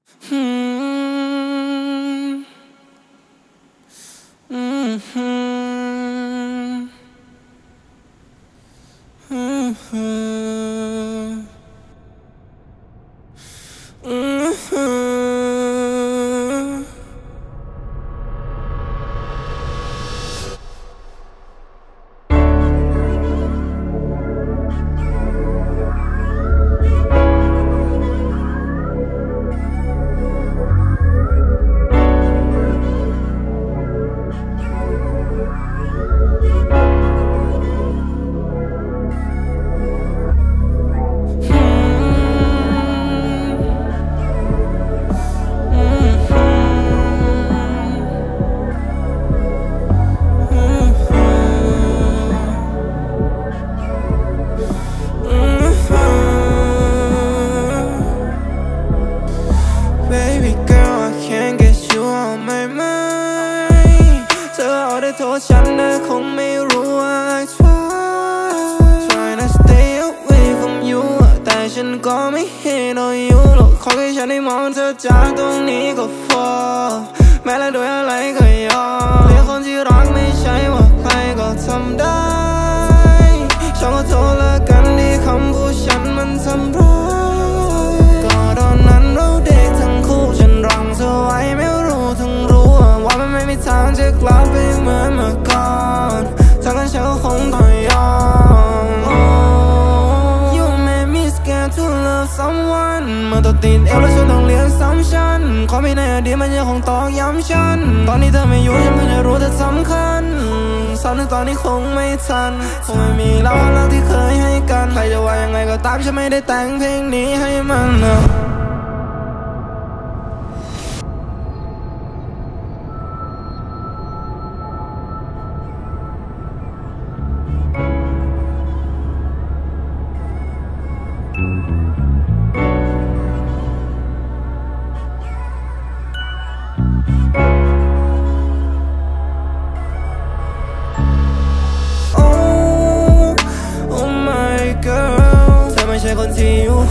Baby girl I can't get you on my mind เธอเอาได้โทษฉันนะคงไม่รู้ว่า I try to stay away from you แต่ฉันก็ไม่เห็น on you หรอกขอแค่ฉันได้มองเธอจากตรงนี้ก็พอแม้และโดยอะไรก็ยอมเรียกคนที่รักไม่ใช่ว่าใครก็ทำได้ฉันขอโทษละกันที่คำพูดฉันมันทำร้ายก็ตอนนั้นเราเด็กทั้งคู่ฉันรังเธอไว้ไม่รู้ทั้งรู้ว่ามันไม่มีทางจะกลับไปเหมือนเมื่อก่อนถ้างั้นฉันก็คงต้องยอม You made me scared to love someone เมื่อตัวติดเอวแล้วฉันต้องเรียนซ้ำฉันความผิดในอดีตมันยังคงตอกย้ำฉันตอนนี้เธอไม่อยู่ฉันเพิ่งจะรู้เธอสำคัญซ้ำในตอนนี้คงไม่ทันคงไม่มีแล้วรักที่เคยให้กันใครจะว่ายังไงก็ตามฉันไม่ได้แต่งเพลงนี้ให้มันนะไม่ใช่คนที่อยู่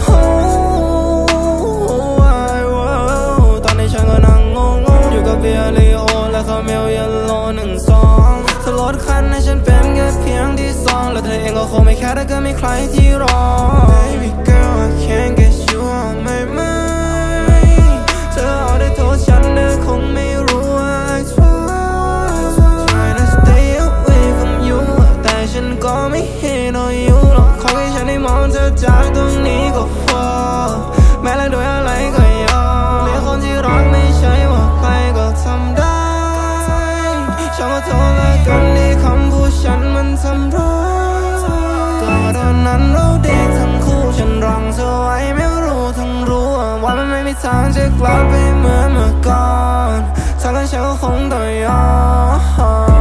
ตอนนี้ฉันก็นั่งงงอยู่กับเบียร์ลีโอและคาเมลเยลโล่1-2เธอลดคันให้ฉันเป็นแค่เพียงที่สองและเธอเองก็คงไม่แค่ถ้าเกิดมีใครที่รอ Baby girl I can't get you on my mind เธอเอาได้โทษฉันนะคงไม่รู้ว่า I try to stay away from you แต่ฉันก็ไม่เห็น on you หรอกขอให้ฉันได้มองเธอจากตรงนี้ก็พอแม้และโดยอะไรก็ยอมเรียกคนที่รักไม่ใช่ว่าใครก็ทำได้ฉันขอโทษละกันที่คำพูดฉันมันทำร้ายก็ตอนนั้นเราเด็กทั้งคู่ฉันรังเธอไว้ไม่รู้ทั้งรู้ว่ามันไม่มีทางจะกลับไปเหมือนเมื่อก่อนถ้างั้นฉันก็คงต้องยอม